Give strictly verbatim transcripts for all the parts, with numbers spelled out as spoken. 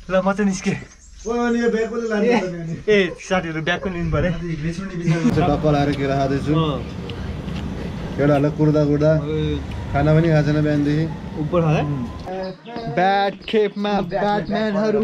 ल म चाहिँ निस्केँ ए साथीहरू ब्याग पनि लिनु पर्यो टक्क लाएर केरा खाँदैछु केटाहरूलाई कुर्दा कुर्दा खाना पनि खाएको छैन बिहानदेखि उपर खाए ब्याट खेपमा ब्याटम्यानहरू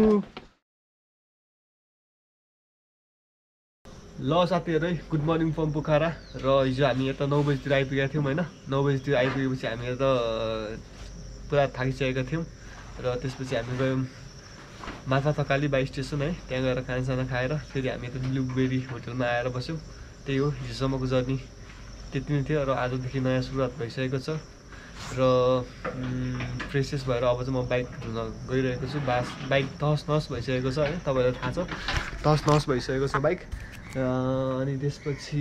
ल साथीहरू है गुड मर्निङ फ्रम पोखरा र हिजो हामी यता नौ बजीतिर आइपुगेका थियौँ होइन नौ बजीतिर आइपुगेपछि हामी यता पुरा थाकिसकेका थियौँ र त्यसपछि हामी गयौँ माथा थकाली बाई स्टेसन है त्यहाँ गएर खानासाना खाएर फेरि हामी यता ब्लुबेरी होटलमा आएर बस्यौँ त्यही हो हिजोसम्मको जर्नी त्यति नै थियो र आजदेखि नयाँ सुरुवात भइसकेको छ र फ्रेसेस भएर अब चाहिँ म बाइक धुन गइरहेको छु बास बाइक तहस नहस भइसकेको छ है तपाईँलाई थाहा छ तहस नहस भइसकेको छ बाइक अनि त्यसपछि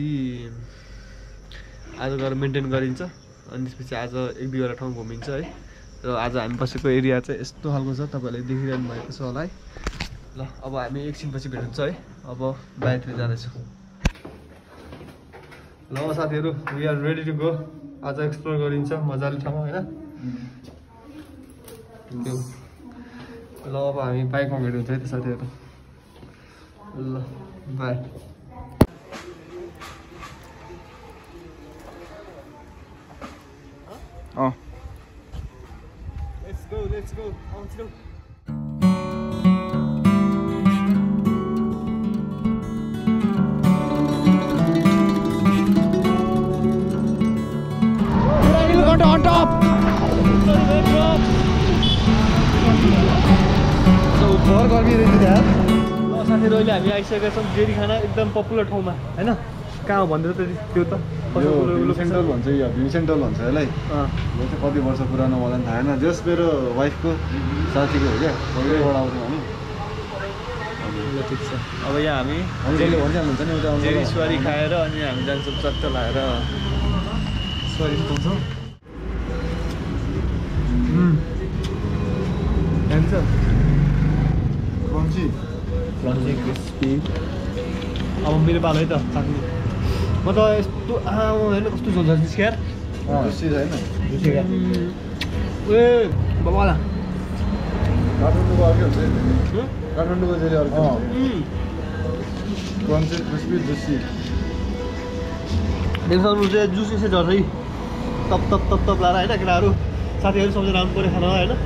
आज गएर मेन्टेन गरिन्छ अनि त्यसपछि आज एक दुईवटा ठाउँ घुमिन्छ है र आज हामी बसेको एरिया चाहिँ यस्तो खालको छ तपाईँहरूले देखिरहनु भएको छ होला है ल अब हामी एकछिनपछि भेट्छ है अब बाहिरतिर जाँदैछौँ ल साथीहरू we are ready to go आज एक्सप्लोर गरिन्छ मजाले ठाउँ होइन ल अब हामी बाइकमा भेट हुन्छ है त साथीहरू ल बाई अँ Let's go, let's go, let's go. on top. So बहुत गर्मी रहेछ यार। ल साथीहरु अहिले हामी आइसकेका छौँ जेरी खाना एकदम पपुलर ठाउँमा हैन कहाँ हो भन्दै त त्यो त यो सेन्टर भन्छ यो भ्यू सेन्टर भन्छ यसलाई अ यो चाहिँ कति वर्ष पुरानो मलाई थाहा छैन जस मेरो वाइफको साथीको हो क्या पहिलेबाट आउँथ्यौँ हामी ल ठीक छ अब यहाँ हामी अङ्कलले भनिहाल्नुहुन्छ नि उता जेरी सुवारी खाएर अनि हामी जान्छौँ चट्ट लाएर सुवारी पाउँछौँ हम्म हुन्छ क्रन्ची क्रन्ची क्रिस्पी अब मेरो पालो है त चाख्नु म त यस्तो हेर्नु कस्तो झोल छ निस्क्यार जुसी छैन जुसी क्या ए बाबा काठमाडौँको अर्कै हुन्छ काठमाडौँको चाहिँ अर्कै क्रन्ची क्रिस्पी जुसी देख्नु चाहिँ जुसी चाहिँ झर्छ है तप तप तप तप लाएर होइन केटाहरू साथीहरू सबैजना आउनु पऱ्यो खाना होइन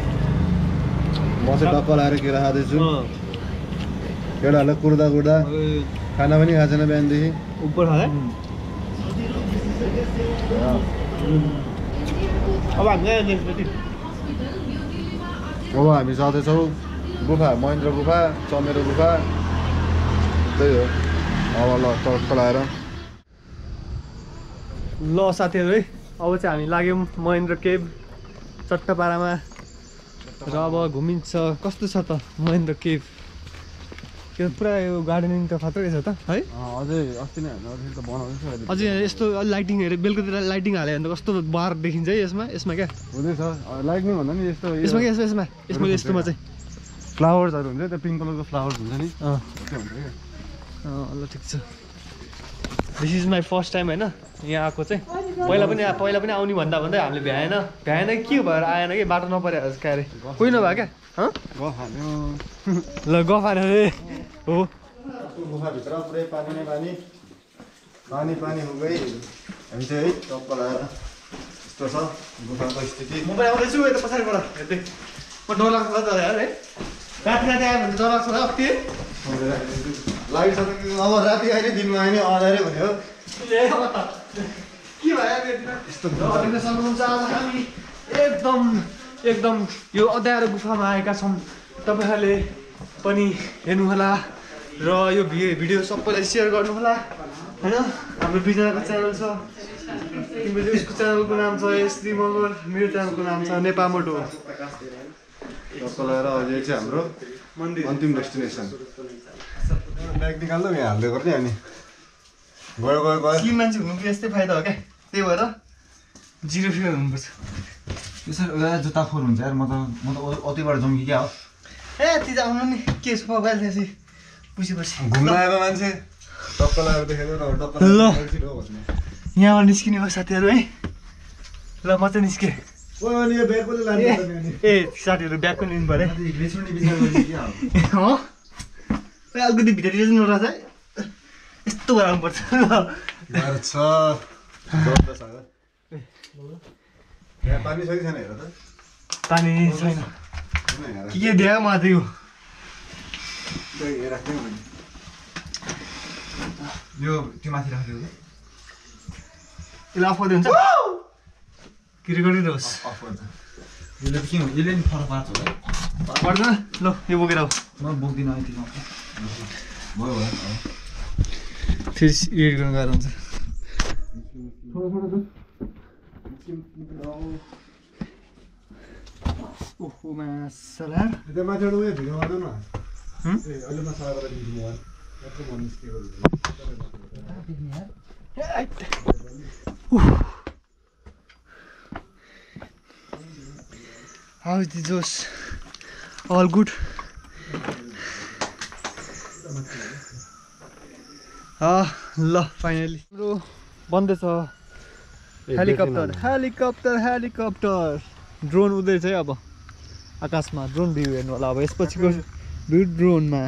म चाहिँ टक्क लाएर केरा खाँदैछु केटाहरूलाई कुर्दा कुर्दा खाना पनि खाएको छैन बिहानदेखि उपर खाए अब हामी अब हामी जाँदैछौँ गुफा महेन्द्र गुफा चमेरो गुफा त्यही हो अब ल टक्क लाएर ल साथीहरू है अब चाहिँ हामी लाग्यौँ महेन्द्र केभ चट्टपाडामा र अब घुमिन्छ कस्तो छ त महेन्द्र केभ त्यो पुरा यो गार्डनिङ त खतरै छ त है अझै अस्ति नै अझै त बनाउँदैछ अझै यस्तो लाइटिङहरू बेलुकातिर लाइटिङ हाल्यो भने त कस्तो बार देखिन्छ है यसमा यसमा क्या हुँदैछ लाइटिङ भन्दा नि यस्तो यसमा क्या यसमा यसमा यसमा यस्तोमा चाहिँ फ्लावर्सहरू हुन्छ त्यो पिङ्क कलरको फ्लावर्स हुन्छ नि अँ त्यो हुन्छ क्या अँ ल ठिक छ this is my first time होइन यहाँ आएको चाहिँ पहिला पनि पहिला पनि आउने भन्दा भन्दै हामीले भ्याएन भ्याएन के भएर आएन कि बाटो नपऱ्यो क्या अरे कोही नभयो क्या ल गफ हाल्यो अरे हो गुफाभित्र पुरै पानी नै पानी पानी पानी हो गई हामी चाहिँ है टक्क लगाएर यस्तो छ गुफाको स्थिति म पनि आउँदैछु यता पछाडिबाट हेर्दै म डर लाग्छ त यार है राति राति आयो भने डर लाग्छ होला अस्ति लाइट छ अब राति आयो दिनमा आयो नि अँधारै भन्यो के भयो यस्तो सक्नुहुन्छ आज हामी एकदम एकदम यो अँध्यारो गुफामा आएका छौँ तपाईँहरूले पनि हेर्नुहोला र यो भिडियो सबैलाई सेयर गर्नुहोला होइन हाम्रो दुईजनाको च्यानल छ तिम्रो उसको च्यानलको नाम छ श्री मगर मेरो च्यानलको नाम छ नेपामोटो टक्क लगाएर अहिले चाहिँ हाम्रो मन्दिर अन्तिम डेस्टिनेसन ब्याग निकाल्नु यहाँ हाल्दै गर्ने अनि गयो गयो गयो स्लिम मान्छे हुनुको यस्तै फाइदा हो क्या त्यही भएर जिरो फिगर हुनुपर्छ यसरी जुत्ता फोर हुन्छ यार म त म त अतिबाट जाउँ कि क्या हो ए ती आउनु नि के छ मोबाइल त्यसै पछि पछि घुम्न आएको मान्छे टक्क लगाएर देखेर टक्क ल यहाँबाट निस्किने भयो साथीहरू है ल म चाहिँ निस्केँ अनि यो ब्याग पनि लानु पर्छ नि ए साथीहरु ब्याग पनि लिनु पर्यो बेच्ने विचार गर्ने के हो हो ए अलिकति भित्र चाहिँ नरा चाहिँ यस्तो गराउनु पर्छ गाह्रो छ दर्द छ यहाँ पानी छ कि छैन हेर त पानी छैन के के दियो म त्यो राख्दै भने यो त्यो माथि राख्दियो यसलाई अफ गर्दै हुन्छ के गरिरहोस् अफ गर्छ यसले के हो यसले नि फरक पार्छ होला पर्दैन ल यो बोकेर आऊ म बोक्दिनँ यति भयो भयो फेरि एडिट गर्नु गाह्रो हुन्छ ओहो मासला त्यो माथिबाट उयो भिडियो गर्नु न ए अहिले मसला गरेर भिडियो गर्नु यत्रो भन्नुस् के गर्नु How is the Josh? All good? Ah, ल फाइनली हाम्रो बन्दैछ हेलिकप्टर हेलिकप्टर हेलिकप्टर ड्रोन उड्दैछ है अब आकाशमा ड्रोन भ्यू हेर्नु होला अब यसपछिको भ्यू ड्रोनमा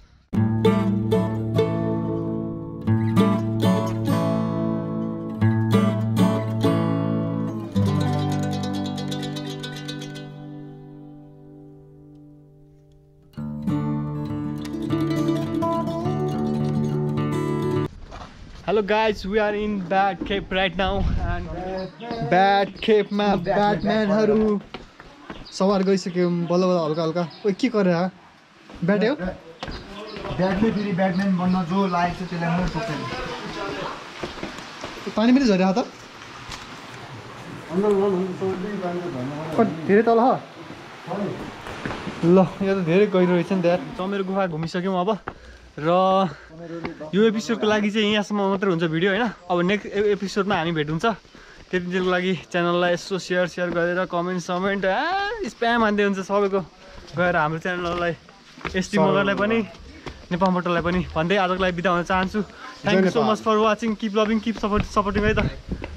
Hello guys, we are in Bat Cape right now and Bat Cape मा Batman हरु सवार गइसक्यो बल्ल बल्ल हल्का हल्का ओइ के गरे हा ब्याट हो ब्याटले फेरि ब्याटम्यान बन्न जो लागेको छ त्यसलाई म टोक्दैन पानी पनि झर्या त अन्डर गर्नु सोध्दै पानी झर्न कति धेरै तल ह ल यहाँ त धेरै गहिरो रहेछ नि त यार चमेरो गुफा घुमिसक्यौँ अब र यो एपिसोडको लागि चाहिँ यहाँसम्म मात्रै हुन्छ भिडियो हैन अब नेक्स्ट एपिसोडमा हामी भेट हुन्छ त्यतिजेलको लागि च्यानललाई यसो सेयर सेयर गरेर कमेन्ट समेन्ट आ स्प्याम हान्दै हुन्छ सबैको गएर हाम्रो च्यानललाई एसटी मगरलाई पनि नेपाल मोटरलाई पनि भन्दै आजको लागि बिदा हुन चाहन्छु thank you so much for watching keep loving keep support supporting है त